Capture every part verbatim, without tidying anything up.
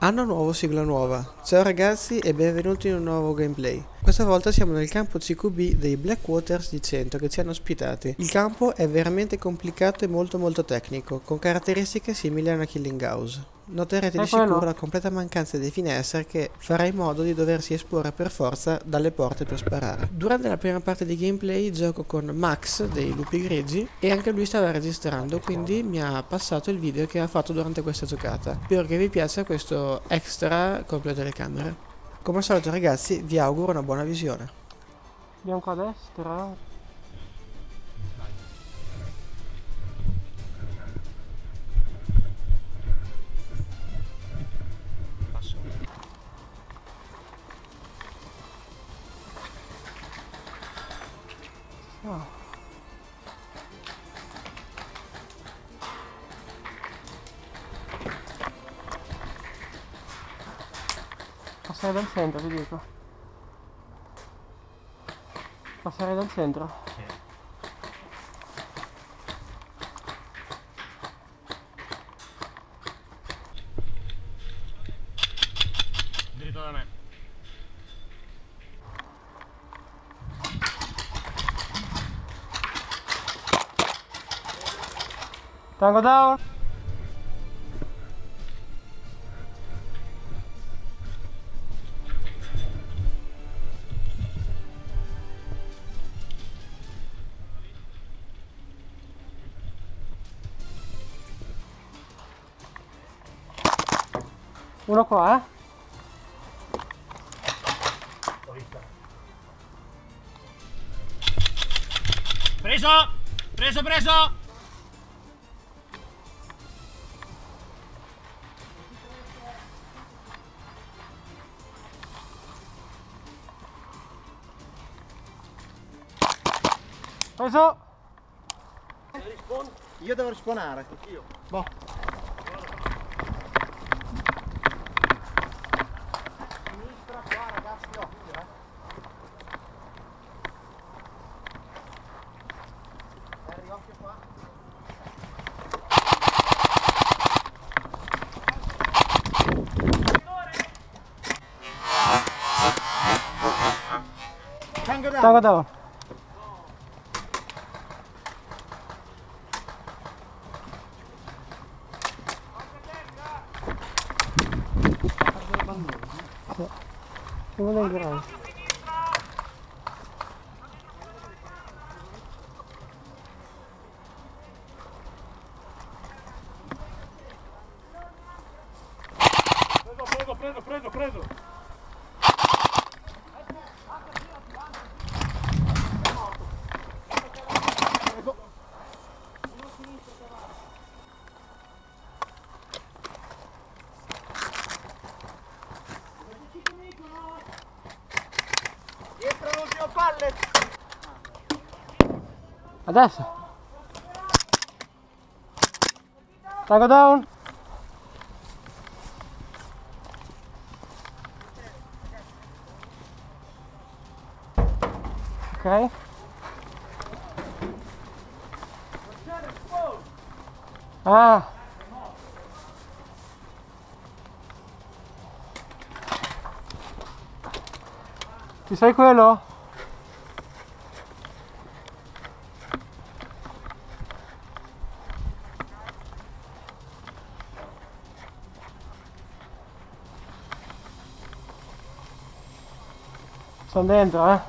Anno nuovo, sigla nuova. Ciao ragazzi e benvenuti in un nuovo gameplay. Questa volta siamo nel campo C Q B dei Blackwaters di cento che ci hanno ospitati. Il campo è veramente complicato e molto molto tecnico, con caratteristiche simili a una killing house. Noterete di sicuro la completa mancanza di finestre che farà in modo di doversi esporre per forza dalle porte per sparare. Durante la prima parte di gameplay gioco con Max dei Lupi Grigi e anche lui stava registrando, quindi mi ha passato il video che ha fatto durante questa giocata. Spero che vi piaccia questo extra con le telecamere. Come al solito ragazzi vi auguro una buona visione. Bianco a destra. Passo. Oh. Passare dal centro, ti dico. Passare dal centro. Sì. Dritto da me. Tango down. Uno qua, eh? Preso! Preso, preso! Preso! Io devo rispawnare. Io. Boh. Sinistra qua ragazzi, occhio eh. Harry, occhio qua. Tango down. Tango down. Uno in garage. Preso, preso, preso, preso! Dietro l'ultimo pallet. Adesso. Tango down. Ok. Ah. Ci sei quello? Sono dentro, eh?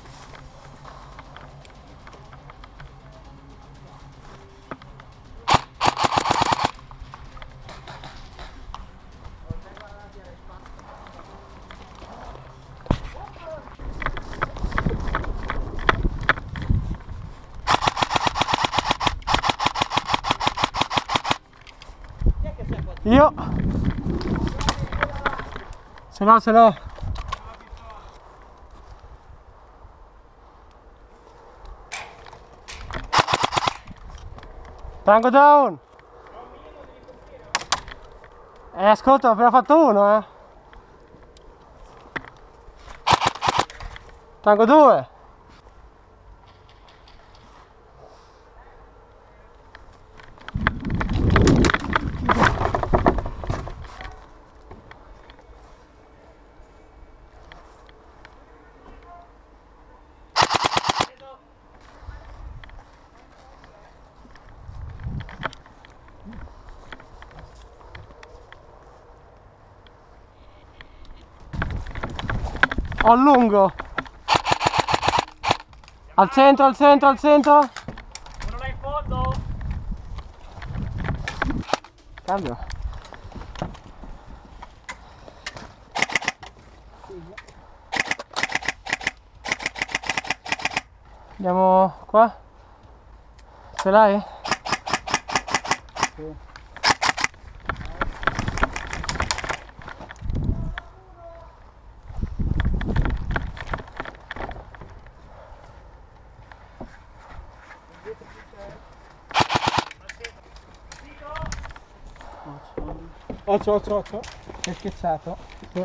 Io ce l'ho, ce l'ho. Tango down. Eh, ascolta, ho appena fatto uno, eh. Tango due. Al lungo. Al centro, al centro, al centro. Uno là in fondo. Cambio. Andiamo qua? Ce l'hai? Sì. Occhio, occhio, occhio. È schiacciato. Sì.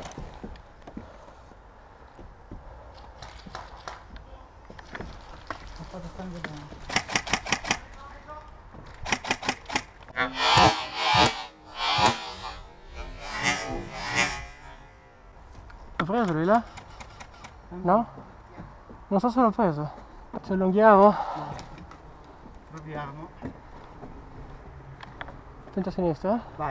L'ho preso lui là? No? Non so se l'ho preso. Ci allunghiamo? Proviamo. Attento a sinistra, eh? Vai.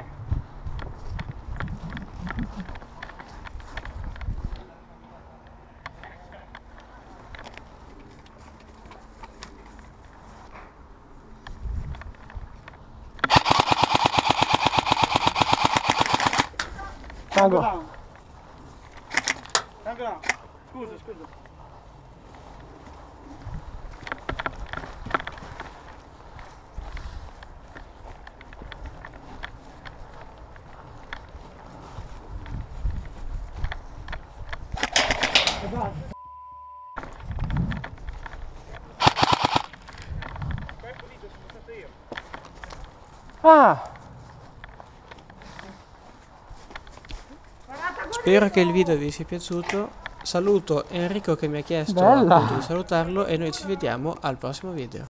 Tango. Down. Tango down. Scusa, scusa. Ah! Spero che il video vi sia piaciuto. Saluto Enrico che mi ha chiesto Bella. appunto di salutarlo e noi ci vediamo al prossimo video.